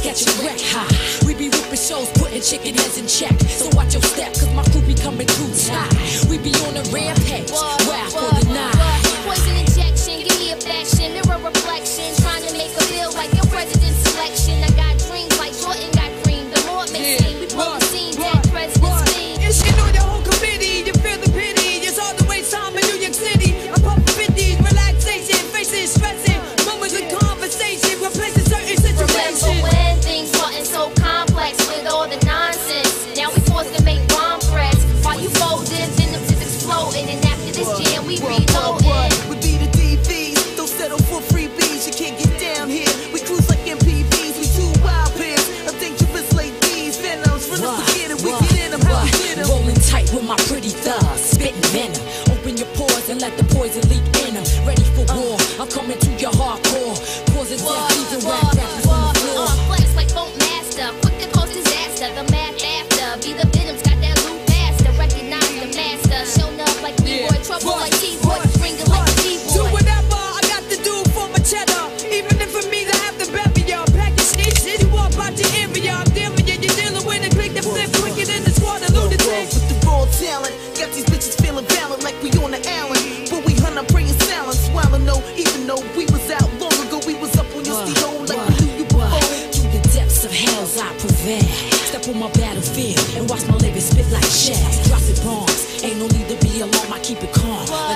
catch a wreck high. We be whipping shows, putting chicken heads in check. So watch your step, cause my crew be coming too tight. We be on a rampage, wow for the night. Poison injection, give me affection, mirror reflection, trying to make a feel like your president's selection. I got dreams like Jordan got cream. The more it may seem, we pull the scene, dead president's theme. You shit on your whole committee, you feel the pity. It's all the way time in New York City. I'm pumping 50s, relaxation, faces stressing, moments of conversation, replacing certain situations. Remember when things wasn't so complex with all the nonsense? Now we forced to make bomb threats. While you folding, Venoms is exploding, and after this jam we reloading. Would be the DVs, don't settle for freebies. You can't get down here. We cruise like MPVs. We two wild pairs of dangerous ladies. Venoms, run up and get it. We get in them, how we get them. Rolling tight with my pretty thugs, spitting venom. Open your pores and let the poison leak in them. Ready for war, I'm coming to your hardcore. Causing death, even rap rappers on the floor. Flex like Boat Master, quick to cause disaster. The math after, be the Venoms, got that loot faster. Recognize the master, shown up like B-boy, trouble like T-boy, bring it like T-boy. Do whatever I got to do for my cheddar. Even if it means I have to bury ya. Package sneak shit, you walk out your area. I'm dealing, yeah, you're dealing with it. Click the flip, quicker than the squad of lunatics. With the raw talent, got these bitches feeling valid like we on the island. But we hunt up praying silence, swallow no. Even though we was out long ago, we was up on your steel like we knew you before. Through the depths of hells I prevail. Step on my battlefield and watch my lyrics spit like shells. Dropping bombs, ain't no need to be alarmed, I keep it calm.